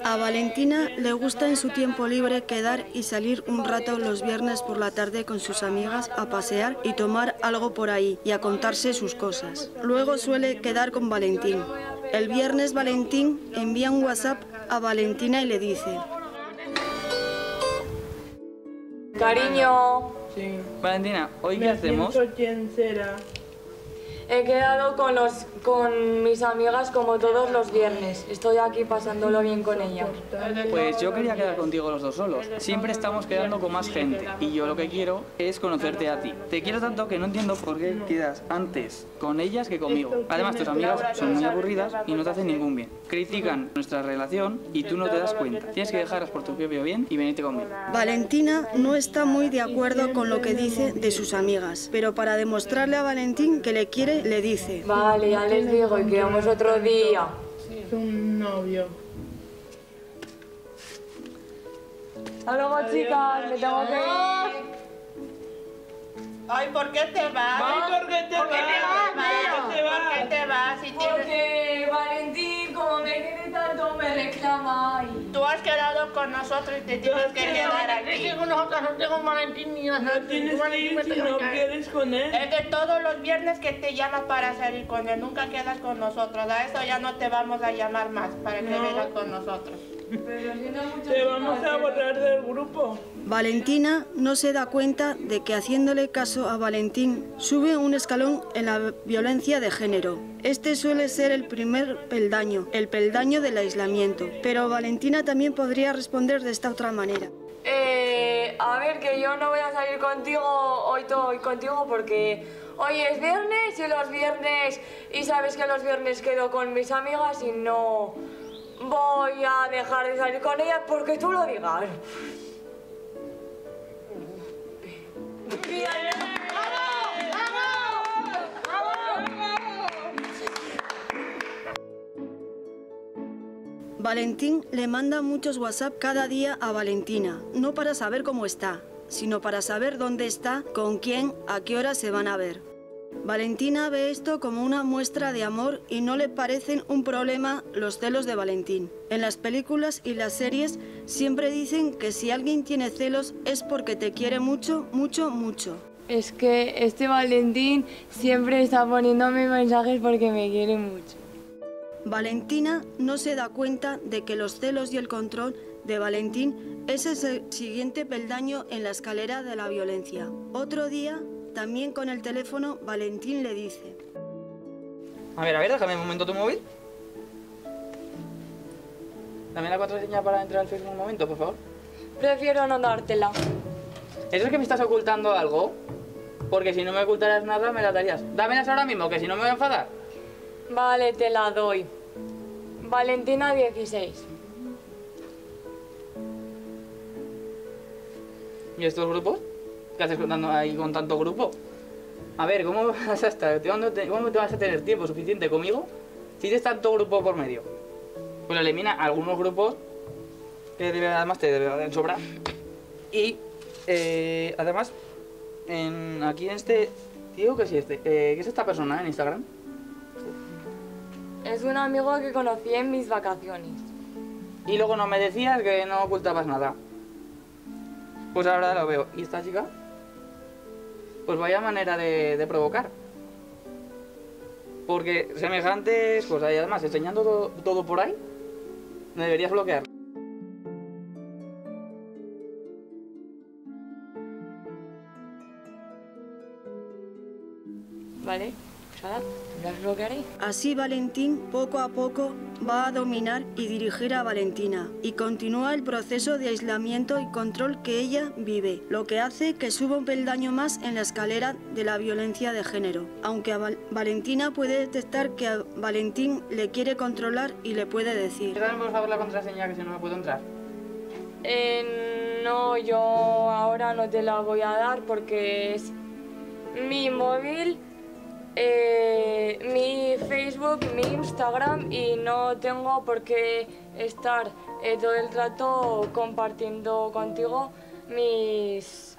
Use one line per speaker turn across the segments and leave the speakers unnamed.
A Valentina le gusta en su tiempo libre quedar y salir un rato los viernes por la tarde con sus amigas a pasear y tomar algo por ahí y a contarse sus cosas. Luego suele quedar con Valentín. El viernes Valentín envía un WhatsApp a Valentina y le dice:
Cariño.
Sí.
Valentina, ¿hoy qué hacemos?
¿Quién será?
He quedado con mis amigas como todos los viernes. Estoy aquí pasándolo bien con ellas.
Pues yo quería quedar contigo los dos solos. Siempre estamos quedando con más gente y yo lo que quiero es conocerte a ti. Te quiero tanto que no entiendo por qué quedas antes con ellas que conmigo. Además, tus amigas son muy aburridas y no te hacen ningún bien. Critican nuestra relación y tú no te das cuenta. Tienes que dejarlas por tu propio bien y venirte conmigo.
Valentina no está muy de acuerdo con lo que dice de sus amigas, pero para demostrarle a Valentín que le quiere, le dice:
Vale, ya les digo y quedamos otro día.
Es un novio.
Hasta luego, chicas, me tengo que ir.
Ay, ¿por qué te vas?
Ay, ¿por qué te vas?
¿Por qué te vas? Si tienes...
Porque Valentín, como me quiere tanto, me reclama.
Tú has quedado con nosotros y te tienes que quedar aquí.
Es que con nosotros no tengo Valentín ni nada. No tienes que ir si no quieres con él.
Es que todos los viernes que te llama para salir con él, nunca quedas con nosotros. A eso ya no te vamos a llamar más para que vengas con nosotros.
Te vamos a borrar del grupo.
Valentina no se da cuenta de que haciéndole caso a Valentín sube un escalón en la violencia de género. Este suele ser el primer peldaño, el peldaño del aislamiento. Pero Valentina también podría responder de esta otra manera.
A ver, que yo no voy a salir contigo hoy contigo porque hoy es viernes y los viernes, y sabes que los viernes quedo con mis amigas y no voy a dejar de salir con ellas porque tú lo digas.
Valentín le manda muchos WhatsApp cada día a Valentina, no para saber cómo está, sino para saber dónde está, con quién, a qué hora se van a ver. Valentina ve esto como una muestra de amor y no le parecen un problema los celos de Valentín. En las películas y las series siempre dicen que si alguien tiene celos es porque te quiere mucho, mucho, mucho.
Es que este Valentín siempre está poniéndome mensajes porque me quiere mucho.
Valentina no se da cuenta de que los celos y el control de Valentín es el siguiente peldaño en la escalera de la violencia. Otro día, también con el teléfono, Valentín le dice:
A ver, déjame un momento tu móvil. Dame la contraseña para entrar al Facebook un momento, por favor.
Prefiero no dártela.
¿Eso es que me estás ocultando algo? Porque si no me ocultaras nada, me la darías. Dámelas ahora mismo, que si no me voy a enfadar.
Vale, te la doy. Valentina 16.
¿Y estos grupos? ¿Qué haces contando ahí con tanto grupo? A ver, ¿cómo vas a estar? ¿Cómo te vas a tener tiempo suficiente conmigo si tienes tanto grupo por medio? Pues elimina algunos grupos que además te deben sobrar. Y además, aquí en este... Digo que sí, ¿qué es esta persona en Instagram?
Es un amigo que conocí en mis vacaciones.
Y luego no me decías que no ocultabas nada. Pues ahora lo veo. ¿Y esta chica? Pues vaya manera de provocar. Porque semejantes cosas y además enseñando todo por ahí, me deberías bloquear.
Vale, pues ahora las bloquearé.
Así Valentín poco a poco va a dominar y dirigir a Valentina y continúa el proceso de aislamiento y control que ella vive, lo que hace que suba un peldaño más en la escalera de la violencia de género. Aunque Valentina puede detectar que a Valentín le quiere controlar y le puede decir:
Dame por favor la contraseña que si no me puedo entrar.
No, yo ahora no te la voy a dar porque es mi móvil, mi Facebook, mi Instagram y no tengo por qué estar todo el rato compartiendo contigo mis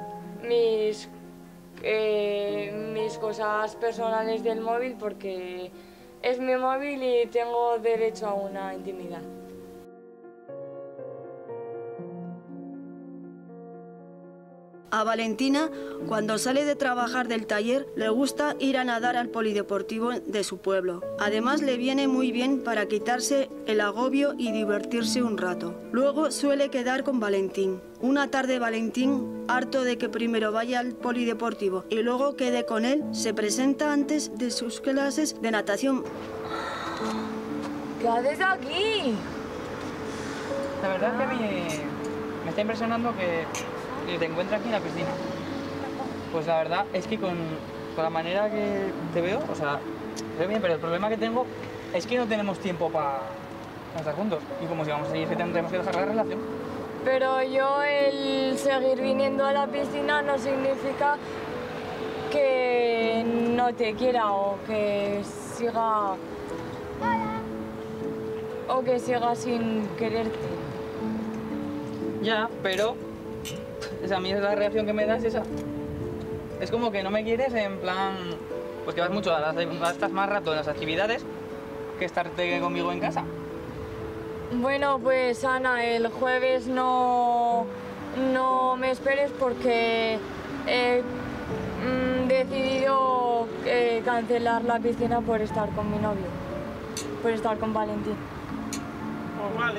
cosas personales del móvil porque es mi móvil y tengo derecho a una intimidad.
A Valentina, cuando sale de trabajar del taller, le gusta ir a nadar al polideportivo de su pueblo. Además, le viene muy bien para quitarse el agobio y divertirse un rato. Luego suele quedar con Valentín. Una tarde Valentín, harto de que primero vaya al polideportivo y luego quede con él, se presenta antes de sus clases de natación.
¿Qué haces aquí?
La verdad es que me está impresionando que te encuentres aquí en la piscina. Pues la verdad es que con la manera que te veo, o sea, te veo bien, pero el problema que tengo es que no tenemos tiempo para estar juntos. Y como si vamos a ir, que tendremos que dejar la relación.
Pero yo el seguir viniendo a la piscina no significa que no te quiera o que siga sin quererte.
Ya, pero a mí es la reacción que me das esa. Es como que no me quieres en plan, pues que vas mucho, estás más rato en las actividades que estarte conmigo en casa.
Bueno, pues Ana, el jueves no me esperes porque he decidido cancelar la piscina por estar con mi novio, por estar con Valentín.
Pues vale.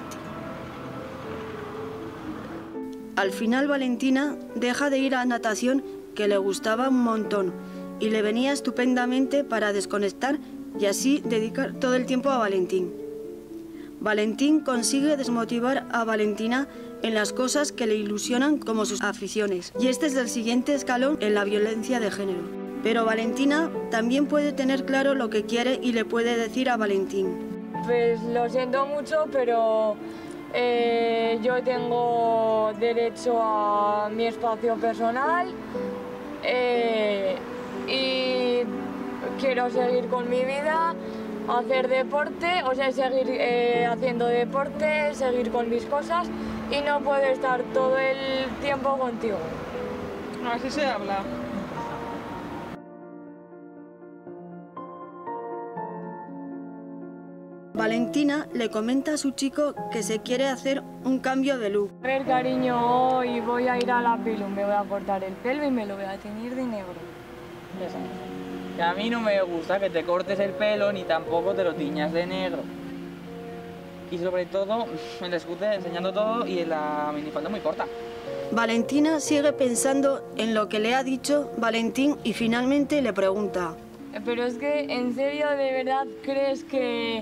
Al final Valentina deja de ir a natación, que le gustaba un montón y le venía estupendamente para desconectar y así dedicar todo el tiempo a Valentín. Valentín consigue desmotivar a Valentina en las cosas que le ilusionan como sus aficiones. Y este es el siguiente escalón en la violencia de género. Pero Valentina también puede tener claro lo que quiere y le puede decir a Valentín:
Pues lo siento mucho, pero yo tengo derecho a mi espacio personal y quiero seguir con mi vida, hacer deporte, o sea, seguir haciendo deporte, seguir con mis cosas y no puedo estar todo el tiempo contigo.
Así se habla.
Valentina le comenta a su chico que se quiere hacer un cambio de look.
A ver, cariño, hoy voy a ir a la pelo, me voy a cortar el pelo y me lo voy a teñir de negro.
Que a mí no me gusta que te cortes el pelo ni tampoco te lo tiñas de negro. Y sobre todo, el escute enseñando todo y la minifalda muy corta.
Valentina sigue pensando en lo que le ha dicho Valentín y finalmente le pregunta:
Pero es que, ¿en serio, de verdad crees que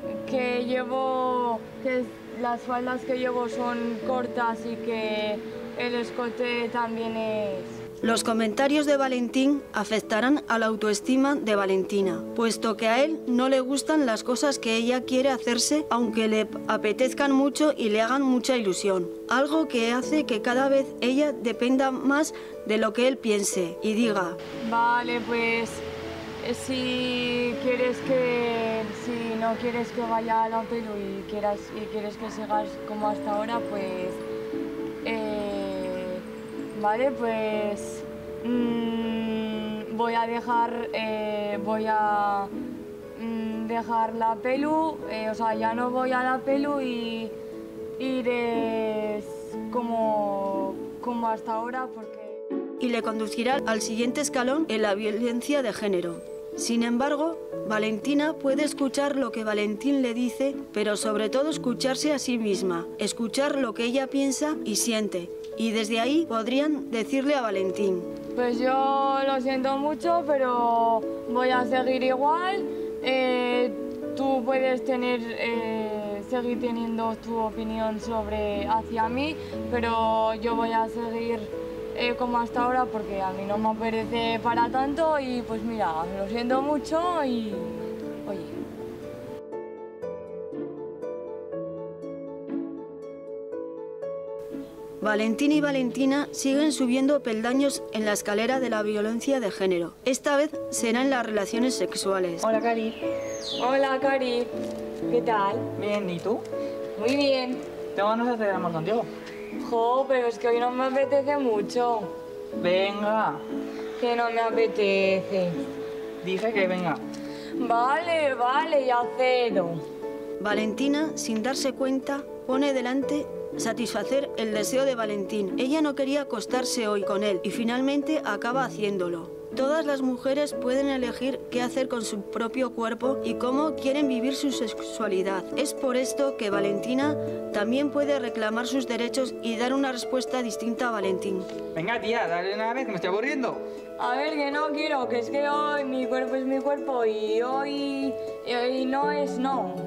las faldas que llevo son cortas y que el escote también es...?
Los comentarios de Valentín afectarán a la autoestima de Valentina, puesto que a él no le gustan las cosas que ella quiere hacerse, aunque le apetezcan mucho y le hagan mucha ilusión. Algo que hace que cada vez ella dependa más de lo que él piense y diga:
Vale, pues si no quieres que vaya a la pelu y quieres que sigas como hasta ahora, pues vale, pues voy a dejar la pelu, o sea, ya no voy a la pelu y iré como hasta ahora porque...
Y le conducirá al siguiente escalón en la violencia de género. Sin embargo, Valentina puede escuchar lo que Valentín le dice, pero sobre todo escucharse a sí misma, escuchar lo que ella piensa y siente. Y desde ahí podrían decirle a Valentín:
Pues yo lo siento mucho, pero voy a seguir igual. Tú puedes seguir teniendo tu opinión hacia mí, pero yo voy a seguir como hasta ahora porque a mí no me apetece para tanto y pues mira, lo siento mucho y oye.
Valentín y Valentina siguen subiendo peldaños en la escalera de la violencia de género. Esta vez será en las relaciones sexuales.
Hola, Cari.
Hola, Cari. ¿Qué tal?
Bien, ¿y tú?
Muy bien.
Tengo ganas de hacer amor contigo.
Jo, pero es que hoy no me apetece mucho.
Venga.
Que no me apetece.
Dije que venga.
Vale, ya cedo.
Valentina, sin darse cuenta, pone delante satisfacer el deseo de Valentín. Ella no quería acostarse hoy con él y finalmente acaba haciéndolo. Todas las mujeres pueden elegir qué hacer con su propio cuerpo y cómo quieren vivir su sexualidad. Es por esto que Valentina también puede reclamar sus derechos y dar una respuesta distinta a Valentín.
Venga, tía, dale una vez, que me estoy aburriendo.
A ver, que no quiero, que es que hoy mi cuerpo es mi cuerpo y hoy no es no.